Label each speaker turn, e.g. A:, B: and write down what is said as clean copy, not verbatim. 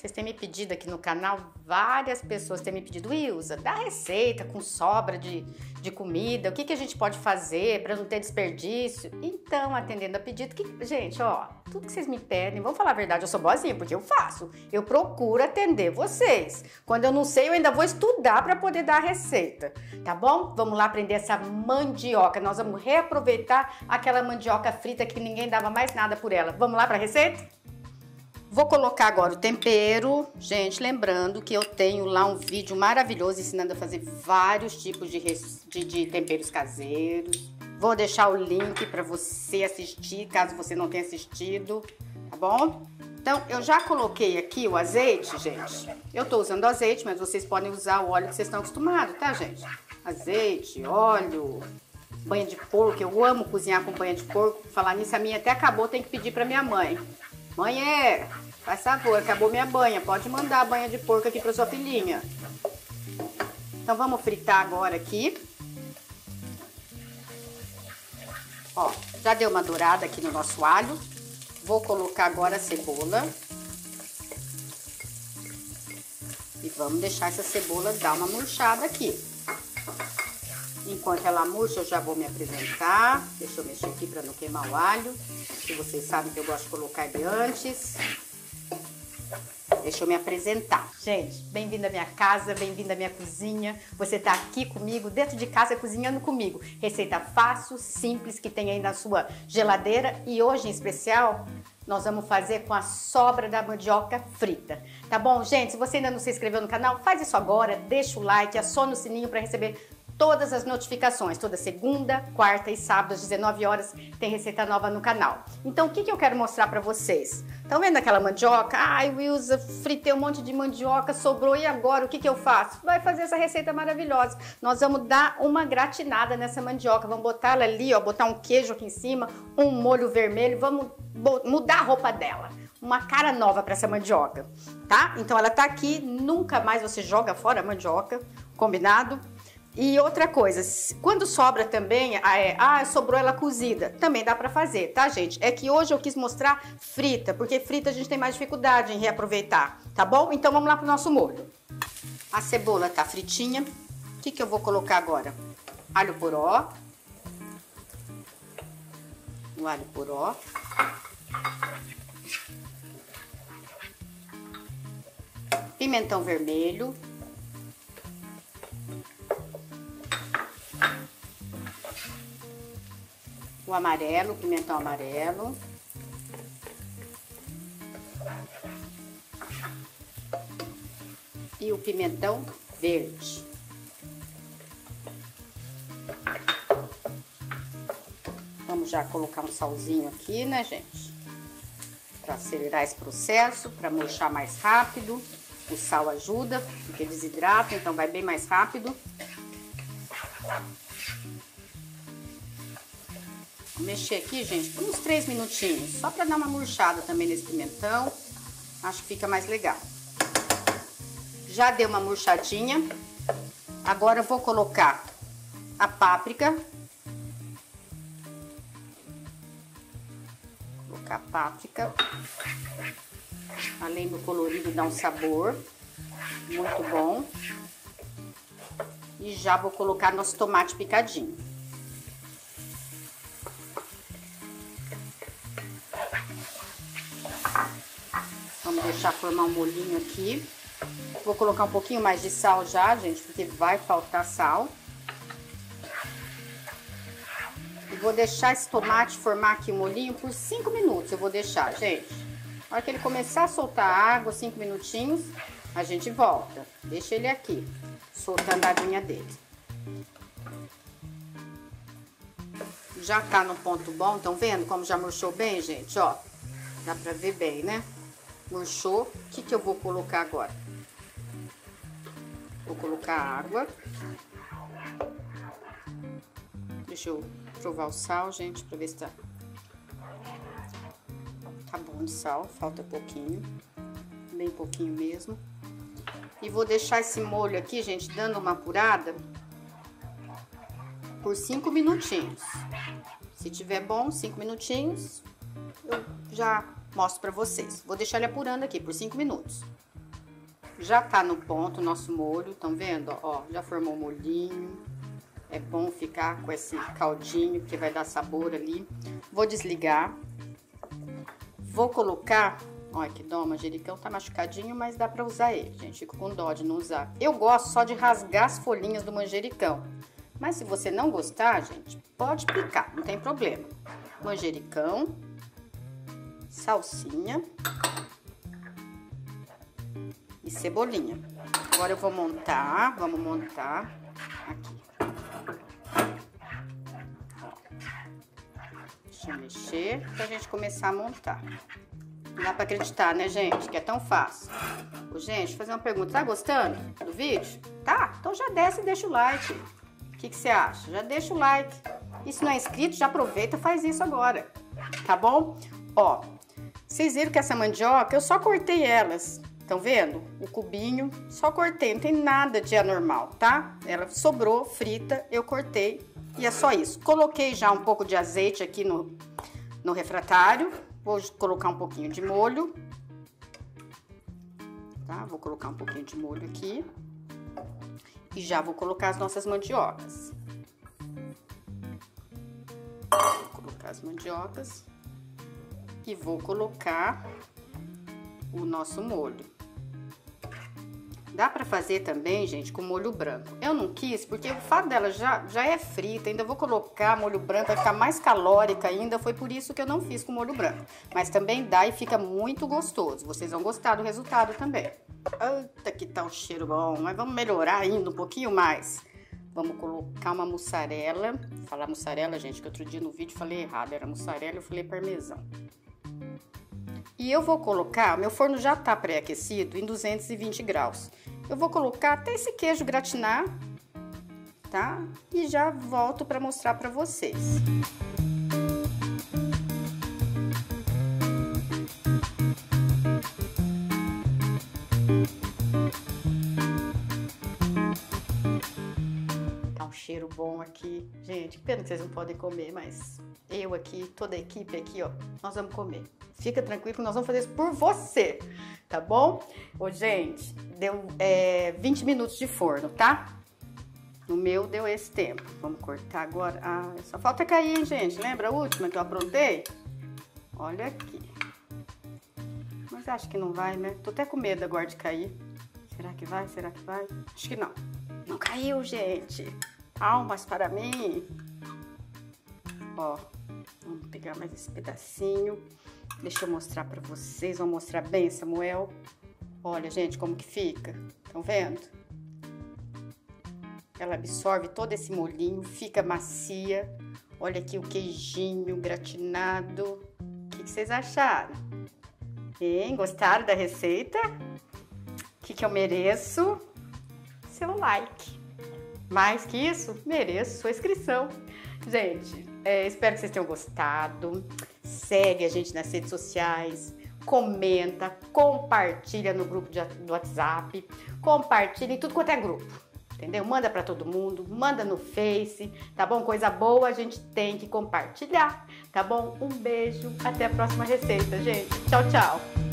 A: Vocês têm me pedido aqui no canal, várias pessoas têm me pedido, Ilza, dá receita com sobra de comida, o que a gente pode fazer para não ter desperdício? Então, atendendo a pedido, gente, ó, tudo que vocês me pedem, vamos falar a verdade, eu sou boazinha, porque eu faço, eu procuro atender vocês. Quando eu não sei, eu ainda vou estudar para poder dar a receita, tá bom? Vamos lá aprender essa mandioca, nós vamos reaproveitar aquela mandioca frita que ninguém dava mais nada por ela. Vamos lá para a receita? Vou colocar agora o tempero. Gente, lembrando que eu tenho lá um vídeo maravilhoso ensinando a fazer vários tipos de temperos caseiros. Vou deixar o link para você assistir, caso você não tenha assistido, tá bom? Então, eu já coloquei aqui o azeite, gente. Eu tô usando azeite, mas vocês podem usar o óleo que vocês estão acostumados, tá, gente? Azeite, óleo, banha de porco. Eu amo cozinhar com banha de porco. Falar nisso, a minha até acabou, tem que pedir pra minha mãe. Mãe, faz favor, acabou minha banha, pode mandar a banha de porco aqui para sua filhinha. Então vamos fritar agora aqui. Ó, já deu uma dourada aqui no nosso alho. Vou colocar agora a cebola. E vamos deixar essa cebola dar uma murchada aqui. Enquanto ela murcha, eu já vou me apresentar. Deixa eu mexer aqui para não queimar o alho. Que vocês sabem que eu gosto de colocar ele antes. Deixa eu me apresentar. Gente, bem-vindo à minha casa, bem-vindo à minha cozinha. Você tá aqui comigo, dentro de casa, cozinhando comigo. Receita fácil, simples, que tem aí na sua geladeira. E hoje, em especial, nós vamos fazer com a sobra da mandioca frita. Tá bom, gente? Se você ainda não se inscreveu no canal, faz isso agora. Deixa o like, aciona o sininho para receber todas as notificações. Toda segunda, quarta e sábado às 19 horas tem receita nova no canal. Então, o que eu quero mostrar para vocês? Estão vendo aquela mandioca? Ai, Wilza, fritei um monte de mandioca, sobrou, e agora? O que eu faço? Vai fazer essa receita maravilhosa. Nós vamos dar uma gratinada nessa mandioca. Vamos botar ela ali, ó, botar um queijo aqui em cima, um molho vermelho. Vamos mudar a roupa dela. Uma cara nova para essa mandioca, tá? Então, ela tá aqui, nunca mais você joga fora a mandioca, combinado? E outra coisa, quando sobra também, sobrou ela cozida, também dá pra fazer, tá, gente? É que hoje eu quis mostrar frita, porque frita a gente tem mais dificuldade em reaproveitar, tá bom? Então vamos lá pro nosso molho. A cebola tá fritinha. O que eu vou colocar agora? Alho poró. O alho poró. Pimentão vermelho. O amarelo, pimentão amarelo. E o pimentão verde. Vamos já colocar um salzinho aqui, né, gente? Para acelerar esse processo, para murchar mais rápido. O sal ajuda, porque desidrata, então vai bem mais rápido. Vou mexer aqui, gente, por uns 3 minutinhos, só para dar uma murchada também nesse pimentão. Acho que fica mais legal. Já deu uma murchadinha. Agora eu vou colocar a páprica. Vou colocar a páprica. Além do colorido, dá um sabor muito bom. E já vou colocar nosso tomate picadinho. Vamos deixar formar um molhinho aqui. Vou colocar um pouquinho mais de sal já, gente, porque vai faltar sal. E vou deixar esse tomate formar aqui o molhinho por 5 minutos. Eu vou deixar, gente. Na hora que ele começar a soltar água, 5 minutinhos, a gente volta. Deixa ele aqui, soltando a aguinha dele. Já tá no ponto bom, estão vendo como já murchou bem, gente? Ó, dá pra ver bem, né? Murchou. O que eu vou colocar agora? Vou colocar água. Deixa eu provar o sal, gente, pra ver se tá bom de sal. Falta pouquinho, bem pouquinho mesmo. E vou deixar esse molho aqui, gente, dando uma apurada por 5 minutinhos. Se tiver bom, 5 minutinhos, eu já mostro pra vocês. Vou deixar ele apurando aqui por 5 minutos. já tá no ponto o nosso molho, estão vendo? Ó, já formou o molhinho. É bom ficar com esse caldinho, porque vai dar sabor ali. Vou desligar. Vou colocar... Olha que dó, o manjericão tá machucadinho, mas dá pra usar ele, gente. Fico com dó de não usar. Eu gosto só de rasgar as folhinhas do manjericão. Mas se você não gostar, gente, pode picar, não tem problema. Manjericão, salsinha e cebolinha. Agora eu vou montar, vamos montar aqui. Deixa eu mexer pra gente começar a montar. Não dá pra acreditar, né, gente? Que é tão fácil. Ô, gente, vou fazer uma pergunta. Tá gostando do vídeo? Tá? Então já desce e deixa o like. O que você acha? Já deixa o like. E se não é inscrito, já aproveita e faz isso agora. Tá bom? Ó, vocês viram que essa mandioca, eu só cortei elas. Estão vendo? O cubinho, só cortei. Não tem nada de anormal, tá? Ela sobrou frita, eu cortei. E é só isso. Coloquei já um pouco de azeite aqui no refratário. Vou colocar um pouquinho de molho, tá? Vou colocar um pouquinho de molho aqui. E já vou colocar as nossas mandiocas. Vou colocar as mandiocas. E vou colocar o nosso molho. Dá pra fazer também, gente, com molho branco. Eu não quis, porque o fato dela já é frita, ainda vou colocar molho branco, vai ficar mais calórica ainda, foi por isso que eu não fiz com molho branco. Mas também dá e fica muito gostoso, vocês vão gostar do resultado também. Eita, que tá um cheiro bom, mas vamos melhorar ainda um pouquinho mais. Vamos colocar uma mussarela, falar mussarela, gente, que outro dia no vídeo falei errado, era mussarela, eu falei parmesão. E eu vou colocar, meu forno já tá pré-aquecido em 220 graus. Eu vou colocar até esse queijo gratinar, tá? E já volto para mostrar para vocês. Tá um cheiro bom aqui. Gente, pena que vocês não podem comer, mas eu aqui, toda a equipe aqui, ó, nós vamos comer. Fica tranquilo que nós vamos fazer isso por você, tá bom? Ô, gente, deu 20 minutos de forno, tá? No meu deu esse tempo. Vamos cortar agora. Ah, só falta cair, hein, gente? Lembra a última que eu aprontei? Olha aqui. Mas acho que não vai, né? Tô até com medo agora de cair. Será que vai? Será que vai? Acho que não. Não caiu, gente. Palmas para mim. Ó, vamos pegar mais esse pedacinho. Deixa eu mostrar pra vocês. Vou mostrar bem, Samuel. Olha, gente, como que fica. Estão vendo? Ela absorve todo esse molhinho, fica macia. Olha aqui o queijinho gratinado. O que vocês acharam? Hein? Gostaram da receita? O que eu mereço? Seu like. Mais que isso, mereço sua inscrição. Gente, espero que vocês tenham gostado. Segue a gente nas redes sociais, comenta, compartilha no grupo do WhatsApp, compartilha em tudo quanto é grupo, entendeu? Manda pra todo mundo, manda no Face, tá bom? Coisa boa a gente tem que compartilhar, tá bom? Um beijo, até a próxima receita, gente. Tchau, tchau!